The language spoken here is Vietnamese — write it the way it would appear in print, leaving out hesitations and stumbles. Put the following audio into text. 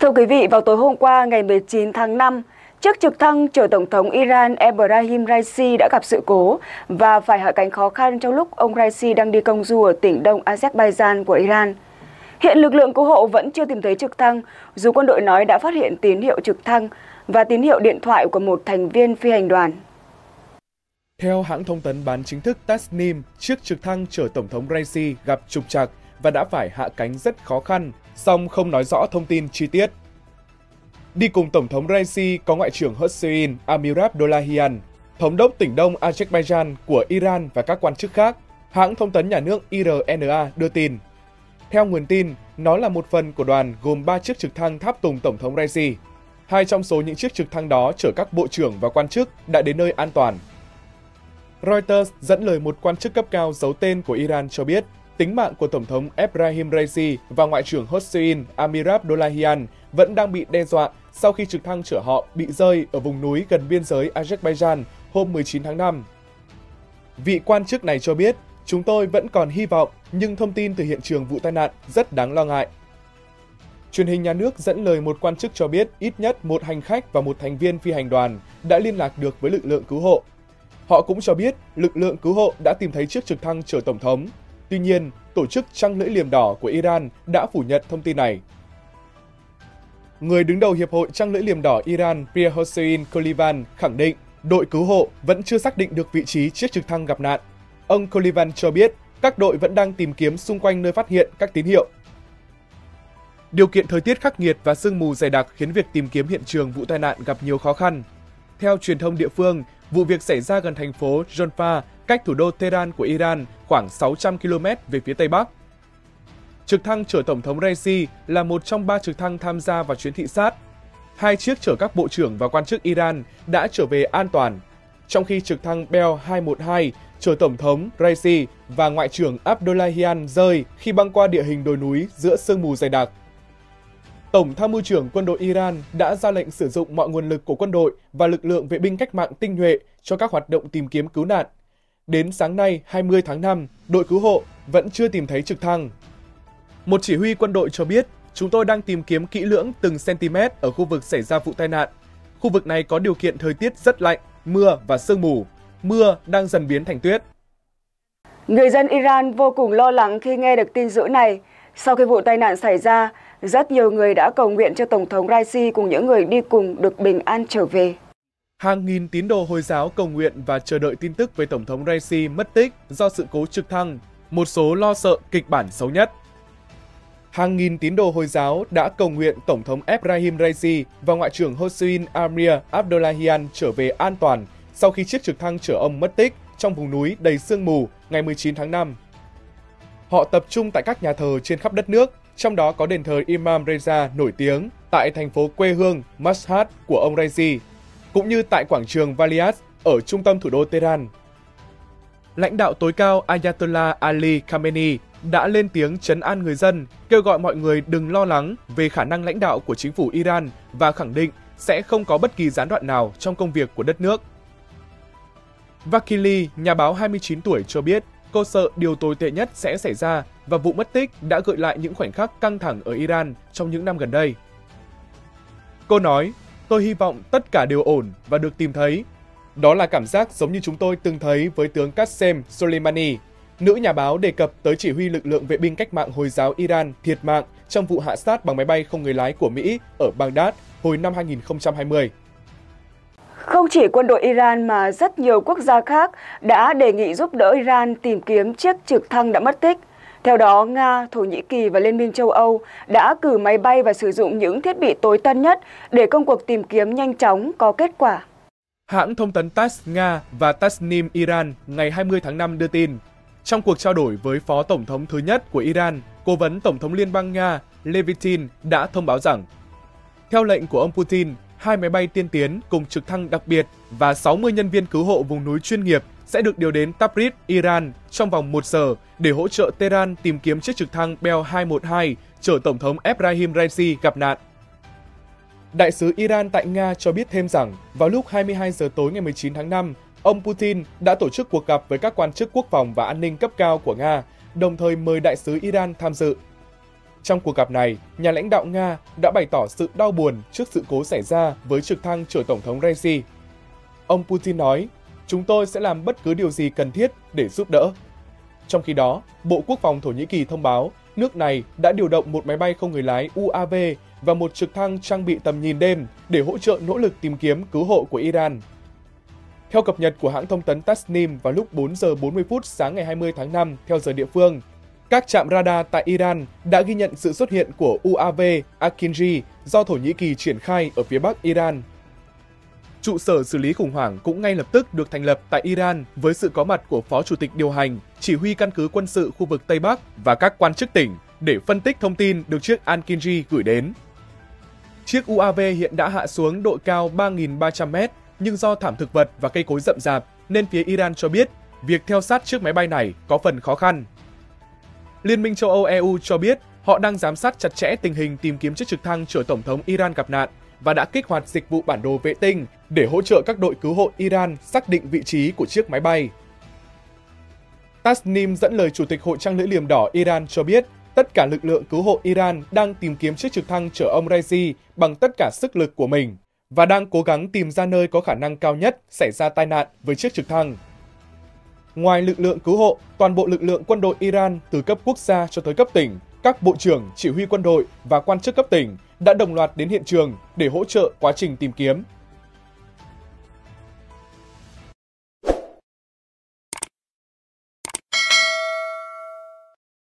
Thưa quý vị, vào tối hôm qua ngày 19 tháng 5, chiếc trực thăng chở Tổng thống Iran Ebrahim Raisi đã gặp sự cố và phải hạ cánh khó khăn trong lúc ông Raisi đang đi công du ở tỉnh Đông Azerbaijan của Iran. Hiện lực lượng cứu hộ vẫn chưa tìm thấy trực thăng, dù quân đội nói đã phát hiện tín hiệu trực thăng và tín hiệu điện thoại của một thành viên phi hành đoàn. Theo hãng thông tấn bán chính thức Tasnim, chiếc trực thăng chở Tổng thống Raisi gặp trục trặc và đã phải hạ cánh rất khó khăn, song không nói rõ thông tin chi tiết. Đi cùng Tổng thống Raisi có Ngoại trưởng Hossein Amirabdollahian, Thống đốc tỉnh Đông Azerbaijan của Iran và các quan chức khác, hãng thông tấn nhà nước IRNA đưa tin. Theo nguồn tin, nó là một phần của đoàn gồm 3 chiếc trực thăng tháp tùng Tổng thống Raisi. 2 trong số những chiếc trực thăng đó chở các bộ trưởng và quan chức đã đến nơi an toàn. Reuters dẫn lời một quan chức cấp cao giấu tên của Iran cho biết, tính mạng của Tổng thống Ebrahim Raisi và Ngoại trưởng Hossein Amirabdollahian vẫn đang bị đe dọa sau khi trực thăng chở họ bị rơi ở vùng núi gần biên giới Azerbaijan hôm 19 tháng 5. Vị quan chức này cho biết, chúng tôi vẫn còn hy vọng, nhưng thông tin từ hiện trường vụ tai nạn rất đáng lo ngại. Truyền hình nhà nước dẫn lời một quan chức cho biết ít nhất một hành khách và một thành viên phi hành đoàn đã liên lạc được với lực lượng cứu hộ. Họ cũng cho biết lực lượng cứu hộ đã tìm thấy chiếc trực thăng chở Tổng thống. Tuy nhiên, tổ chức Trăng lưỡi liềm đỏ của Iran đã phủ nhận thông tin này. Người đứng đầu Hiệp hội Trăng lưỡi liềm đỏ Iran Pir Hossein Kolivan khẳng định đội cứu hộ vẫn chưa xác định được vị trí chiếc trực thăng gặp nạn. Ông Kolivan cho biết các đội vẫn đang tìm kiếm xung quanh nơi phát hiện các tín hiệu. Điều kiện thời tiết khắc nghiệt và sương mù dày đặc khiến việc tìm kiếm hiện trường vụ tai nạn gặp nhiều khó khăn. Theo truyền thông địa phương, vụ việc xảy ra gần thành phố Jonfa, cách thủ đô Tehran của Iran khoảng 600 km về phía Tây Bắc. Trực thăng chở Tổng thống Raisi là một trong 3 trực thăng tham gia vào chuyến thị sát. 2 chiếc chở các bộ trưởng và quan chức Iran đã trở về an toàn, trong khi trực thăng Bell 212 chở Tổng thống Raisi và Ngoại trưởng Abdollahian rơi khi băng qua địa hình đồi núi giữa sương mù dày đặc. Tổng tham mưu trưởng quân đội Iran đã ra lệnh sử dụng mọi nguồn lực của quân đội và lực lượng vệ binh cách mạng tinh nhuệ cho các hoạt động tìm kiếm cứu nạn. Đến sáng nay 20 tháng 5, đội cứu hộ vẫn chưa tìm thấy trực thăng. Một chỉ huy quân đội cho biết, chúng tôi đang tìm kiếm kỹ lưỡng từng cm ở khu vực xảy ra vụ tai nạn. Khu vực này có điều kiện thời tiết rất lạnh, mưa và sương mù. Mưa đang dần biến thành tuyết. Người dân Iran vô cùng lo lắng khi nghe được tin dữ này. Sau khi vụ tai nạn xảy ra, rất nhiều người đã cầu nguyện cho Tổng thống Raisi cùng những người đi cùng được bình an trở về. Hàng nghìn tín đồ Hồi giáo cầu nguyện và chờ đợi tin tức về Tổng thống Raisi mất tích do sự cố trực thăng, một số lo sợ kịch bản xấu nhất. Hàng nghìn tín đồ Hồi giáo đã cầu nguyện Tổng thống Ebrahim Raisi và Ngoại trưởng Hossein Amir Abdollahian trở về an toàn sau khi chiếc trực thăng chở ông mất tích trong vùng núi đầy sương mù ngày 19 tháng 5. Họ tập trung tại các nhà thờ trên khắp đất nước, trong đó có đền thờ Imam Reza nổi tiếng tại thành phố quê hương Mashhad của ông Raisi, cũng như tại quảng trường Valiat ở trung tâm thủ đô Tehran. Lãnh đạo tối cao Ayatollah Ali Khamenei đã lên tiếng trấn an người dân, kêu gọi mọi người đừng lo lắng về khả năng lãnh đạo của chính phủ Iran và khẳng định sẽ không có bất kỳ gián đoạn nào trong công việc của đất nước. Vakili, nhà báo 29 tuổi cho biết, cô sợ điều tồi tệ nhất sẽ xảy ra và vụ mất tích đã gợi lại những khoảnh khắc căng thẳng ở Iran trong những năm gần đây. Cô nói, tôi hy vọng tất cả đều ổn và được tìm thấy. Đó là cảm giác giống như chúng tôi từng thấy với tướng Qasem Soleimani. Nữ nhà báo đề cập tới chỉ huy lực lượng vệ binh cách mạng Hồi giáo Iran thiệt mạng trong vụ hạ sát bằng máy bay không người lái của Mỹ ở Baghdad hồi năm 2020. Không chỉ quân đội Iran mà rất nhiều quốc gia khác đã đề nghị giúp đỡ Iran tìm kiếm chiếc trực thăng đã mất tích. Theo đó, Nga, Thổ Nhĩ Kỳ và Liên minh châu Âu đã cử máy bay và sử dụng những thiết bị tối tân nhất để công cuộc tìm kiếm nhanh chóng có kết quả. Hãng thông tấn TASS Nga và Tasnim Iran ngày 20 tháng 5 đưa tin, trong cuộc trao đổi với Phó Tổng thống thứ nhất của Iran, Cố vấn Tổng thống Liên bang Nga Levitin đã thông báo rằng, theo lệnh của ông Putin, 2 máy bay tiên tiến cùng trực thăng đặc biệt và 60 nhân viên cứu hộ vùng núi chuyên nghiệp sẽ được điều đến Tabriz, Iran trong vòng 1 giờ để hỗ trợ Tehran tìm kiếm chiếc trực thăng Bell 212 chở Tổng thống Ebrahim Raisi gặp nạn. Đại sứ Iran tại Nga cho biết thêm rằng, vào lúc 22 giờ tối ngày 19 tháng 5, ông Putin đã tổ chức cuộc gặp với các quan chức quốc phòng và an ninh cấp cao của Nga, đồng thời mời đại sứ Iran tham dự. Trong cuộc gặp này, nhà lãnh đạo Nga đã bày tỏ sự đau buồn trước sự cố xảy ra với trực thăng chở Tổng thống Raisi. Ông Putin nói, chúng tôi sẽ làm bất cứ điều gì cần thiết để giúp đỡ. Trong khi đó, Bộ Quốc phòng Thổ Nhĩ Kỳ thông báo nước này đã điều động một máy bay không người lái UAV và một trực thăng trang bị tầm nhìn đêm để hỗ trợ nỗ lực tìm kiếm cứu hộ của Iran. Theo cập nhật của hãng thông tấn Tasnim vào lúc 4 giờ 40 phút sáng ngày 20 tháng 5 theo giờ địa phương, các trạm radar tại Iran đã ghi nhận sự xuất hiện của UAV Akinji do Thổ Nhĩ Kỳ triển khai ở phía bắc Iran. Trụ sở xử lý khủng hoảng cũng ngay lập tức được thành lập tại Iran với sự có mặt của Phó Chủ tịch điều hành, chỉ huy căn cứ quân sự khu vực Tây Bắc và các quan chức tỉnh để phân tích thông tin được chiếc Akinji gửi đến. Chiếc UAV hiện đã hạ xuống độ cao 3.300 m, nhưng do thảm thực vật và cây cối rậm rạp nên phía Iran cho biết việc theo sát chiếc máy bay này có phần khó khăn. Liên minh châu Âu EU cho biết họ đang giám sát chặt chẽ tình hình tìm kiếm chiếc trực thăng chở Tổng thống Iran gặp nạn và đã kích hoạt dịch vụ bản đồ vệ tinh để hỗ trợ các đội cứu hộ Iran xác định vị trí của chiếc máy bay. Tasnim dẫn lời Chủ tịch Hội Trăng lưỡi liềm đỏ Iran cho biết tất cả lực lượng cứu hộ Iran đang tìm kiếm chiếc trực thăng chở ông Raisi bằng tất cả sức lực của mình và đang cố gắng tìm ra nơi có khả năng cao nhất xảy ra tai nạn với chiếc trực thăng. Ngoài lực lượng cứu hộ, toàn bộ lực lượng quân đội Iran từ cấp quốc gia cho tới cấp tỉnh, các bộ trưởng, chỉ huy quân đội và quan chức cấp tỉnh đã đồng loạt đến hiện trường để hỗ trợ quá trình tìm kiếm.